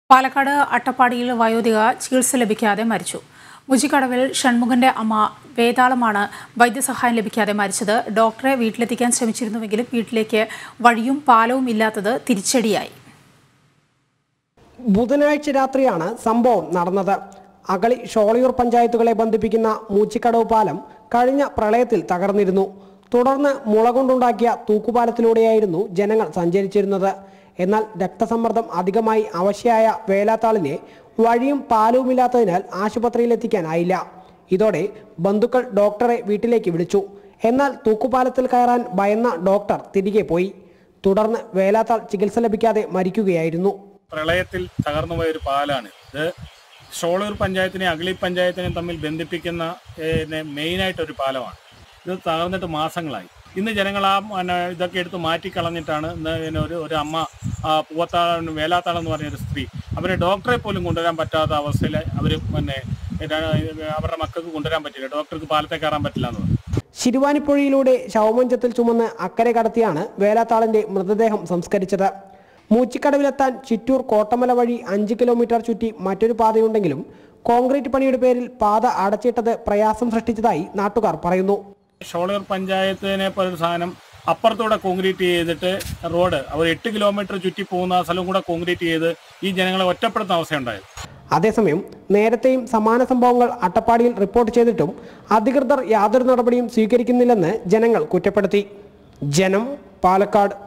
പാലക്കാട് അട്ടപ്പാടിയിൽ വയോധിക ചികിത്സ ലഭിക്കാതെ മരിച്ചു. മുജിക്കടവിൽ ഷൺമുഖന്റെ അമ്മ വേതാളമാണ് വൈദ്യസഹായം ലഭിക്കാതെ മരിച്ചത്. ഡോക്ടറെ വീട്ടിലെത്തിക്കാൻ ശ്രമിച്ചിരുന്നുവെങ്കിലും വീട്ടിലേക്ക് വഴിയും പാലവും ഇല്ലാത്തത് തിരിച്ചടിയായി. ബുധനാഴ്ച രാത്രിയാണ് സംഭവം നടന്നത്. അഗളി ഷോളയൂർ പഞ്ചായത്തുകളെ ബന്ധിപ്പിക്കുന്ന മൂച്ചിക്കടവ് പാലം കഴിഞ്ഞ പ്രളയത്തിൽ തകർന്നിരുന്നു. തുടർന്ന് മുള കൊണ്ടുണ്ടാക്കിയ തൂക്കുപാലത്തിലൂടെയായിരുന്നു ജനങ്ങൾ സഞ്ചരിച്ചിരുന്നത്. എന്നാൽ രക്തസമ്മർദ്ദം അധികമായി അവശയായ വേലാത്താളിനെ വഴിയും പാലവുമില്ലാത്തതിനാൽ ആശുപത്രിയിലെത്തിക്കാനായില്ല. ഇതോടെ ബന്ധുക്കൾ ഡോക്ടറെ വീട്ടിലേക്ക് വിളിച്ചു. എന്നാൽ തൂക്കുപാലത്തിൽ കയറാൻ ഭയന്ന ഡോക്ടർ തിരികെ പോയി. തുടർന്ന് വേലാത്താൾ ചികിത്സ ലഭിക്കാതെ മരിക്കുകയായിരുന്നു. പ്രളയത്തിൽ തകർന്നുപോയ ഒരു പാലാണ് ഇത്. ഷോളയൂർ പഞ്ചായത്തിനെ അഗളി പഞ്ചായത്തിനെ തമ്മിൽ ബന്ധിപ്പിക്കുന്ന മെയിനായിട്ടൊരു പാലമാണ്. ഇത് തകർന്നിട്ട് മാസങ്ങളായി. ഇന്ന് ജനങ്ങൾ ഇതൊക്കെ എടുത്ത് മാറ്റിക്കളഞ്ഞിട്ടാണ് ഒരു അമ്മ പൂവത്താളം വേലാത്താളം എന്ന് പറഞ്ഞൊരു സ്ത്രീ അവരെ ഡോക്ടറെ പോലും കൊണ്ടുവരാൻ പറ്റാത്ത അവസ്ഥയിൽ അവർ അവരുടെ മക്കൾക്ക് കൊണ്ടുവരാൻ പറ്റില്ല. ഡോക്ടർക്ക് പാലത്തെ കയറാൻ പറ്റില്ല എന്ന് പറഞ്ഞു. ശിരുവാനിപ്പുഴയിലൂടെ ശവമഞ്ചത്തിൽ ചുമന്ന് അക്കരെ കടത്തിയാണ് വേലാത്താളിന്റെ മൃതദേഹം സംസ്കരിച്ചത്. മൂച്ചിക്കടവിലെത്താൻ ചിറ്റൂർ കോട്ടമല വഴി 5 കിലോമീറ്റർ ചുറ്റി മറ്റൊരു പാതയുണ്ടെങ്കിലും കോൺക്രീറ്റ് പണിയുടെ പേരിൽ പാത അടച്ചിട്ടത് പ്രയാസം സൃഷ്ടിച്ചതായി നാട്ടുകാർ പറയുന്നു. ഷോളയൂർ പഞ്ചായത്തിനെ പോലൊരു സാധനം അപ്പുറത്തൂടെ കോൺക്രീറ്റ് ചെയ്തിട്ട് റോഡ് അവർ 8 കിലോമീറ്റർ ചുറ്റി പോകുന്ന സ്ഥലം കൂടെ കോൺക്രീറ്റ് ചെയ്ത് ഈ ജനങ്ങളെ ഒറ്റപ്പെടുത്തുന്ന അവസ്ഥയുണ്ടായത്. അതേസമയം നേരത്തെയും സമാന സംഭവങ്ങൾ അട്ടപ്പാടിയിൽ റിപ്പോർട്ട് ചെയ്തിട്ടും അധികൃതർ യാതൊരു നടപടിയും സ്വീകരിക്കുന്നില്ലെന്ന് ജനങ്ങൾ കുറ്റപ്പെടുത്തി. ജനം, പാലക്കാട്.